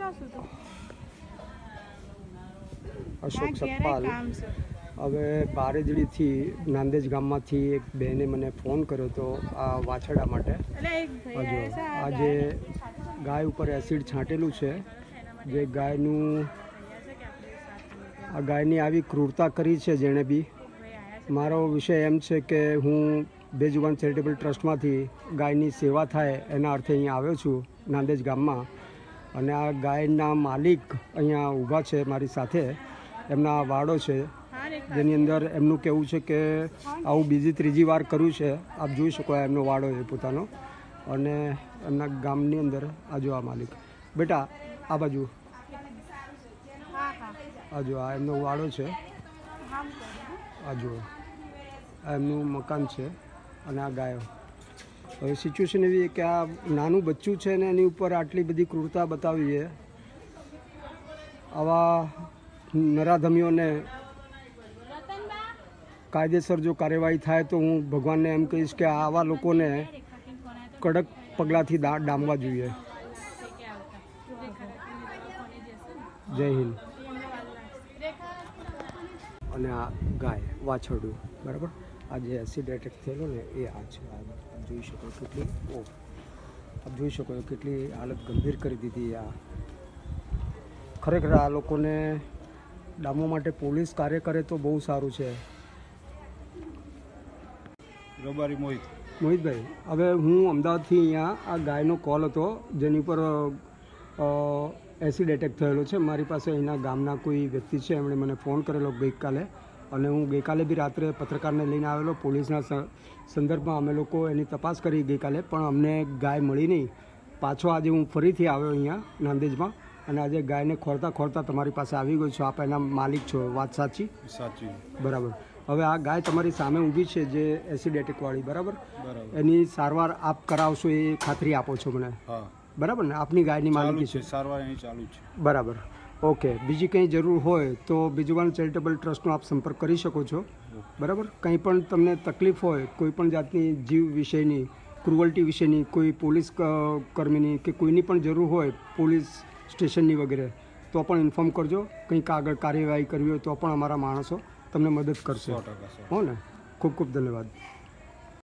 अशोक सतपाल હવે બારેજડીથી નાંદેજ ગામમાંથી એક બહેને મને ફોન કર્યો હતો આ વાછરડા માટે। હજુ આજે ગાય ઉપર એસિડ છાંટેલું છે, જે ગાયની આવી ક્રૂરતા કરી છે જેણે બી। મારો વિષય એમ છે કે હું બેજુબાન ચેરિટેબલ ટ્રસ્ટમાંથી ગાયની સેવા થાય એના અર્થે અહીંયા આવ્યો છું નાંદેજ ગામમાં, અને આ ગાયના માલિક અહીંયા ઊભા છે મારી સાથે। એમના વાડો છે જેની અંદર એમનું કહેવું છે કે આવું બીજી ત્રીજી વાર કર્યું છે। આપ જોઈ શકો એમનો વાડો છે પોતાનો, અને એમના ગામની અંદર આ જો આ માલિક બેટા આ બાજુ આ જો આ એમનો વાડો છે, આ જો આ એમનું મકાન છે અને આ ગાયો। હવે સિચ્યુએશન એવી કે આ નાનું બચ્ચું છે ને એની ઉપર આટલી બધી ક્રૂરતા બતાવી છે। આવા નરાધમીઓને કાયદેસર જો કાર્યવાહી થાય તો હું ભગવાનને એમ કહીશ કે આવા લોકોને કડક પગલાંથી ડામવા જોઈએ। જય હિન્દ। અને આ ગાય વાછરડું બરાબર, આ જે એસિડ એટેક થયેલો ને એ આ છે। આપ જોઈ શકો કેટલી આપ જોઈ શકો કેટલી હાલત ગંભીર કરી દીધી। આ ખરેખર આ લોકોને ડામવા માટે પોલીસ કાર્ય કરે તો બહુ સારું છે। રબારી મોહિતભાઈ, હવે હું અમદાવાદથી અહીંયા આ ગાયનો કોલ હતો જેની ઉપર એસિડ એટેક થયેલો છે। મારી પાસે અહીંના ગામના કોઈ વ્યક્તિ છે, એમણે મને ફોન કરેલો ગઈકાલે, અને હું ગઈકાલે બી રાત્રે પત્રકારને લઈને આવેલો। પોલીસના સંદર્ભમાં અમે લોકો એની તપાસ કરી ગઈકાલે, પણ અમને ગાય મળી નહીં। પાછો આજે હું ફરીથી આવ્યો અહીંયા નાંદેજમાં, અને આજે ગાયને ખોરતા ખોરતા તમારી પાસે આવી ગયો છું। આપ એના માલિક છો, વાત સાચી? સાચી, બરાબર। હવે આ ગાય તમારી સામે ઊભી છે જે એસિડ એટેકવાળી, બરાબર? એની સારવાર આપ કરાવશો એ ખાતરી આપો છો મને? હા, બરાબર ને? આપની ગાયની માલિકી છે? સારવાર અહીં ચાલુ છે। બરાબર, ઓકે। બીજી કંઈ જરૂર હોય તો બેજુબાન ચેરિટેબલ ટ્રસ્ટનો આપ સંપર્ક કરી શકો છો, બરાબર? કંઈ પણ તમને તકલીફ હોય, કોઈ પણ જાતની જીવ વિષયની, ક્રુઅલ્ટી વિશેની, કોઈ પોલીસ કર્મીની કે કોઈની પણ જરૂર હોય, પોલીસ સ્ટેશનની વગેરે, તો પણ ઇન્ફોર્મ કરજો। કંઈક આગળ કાર્યવાહી કરવી હોય તો પણ અમારા માણસો તમને મદદ કરશે, હો ને? ખૂબ ખૂબ ધન્યવાદ।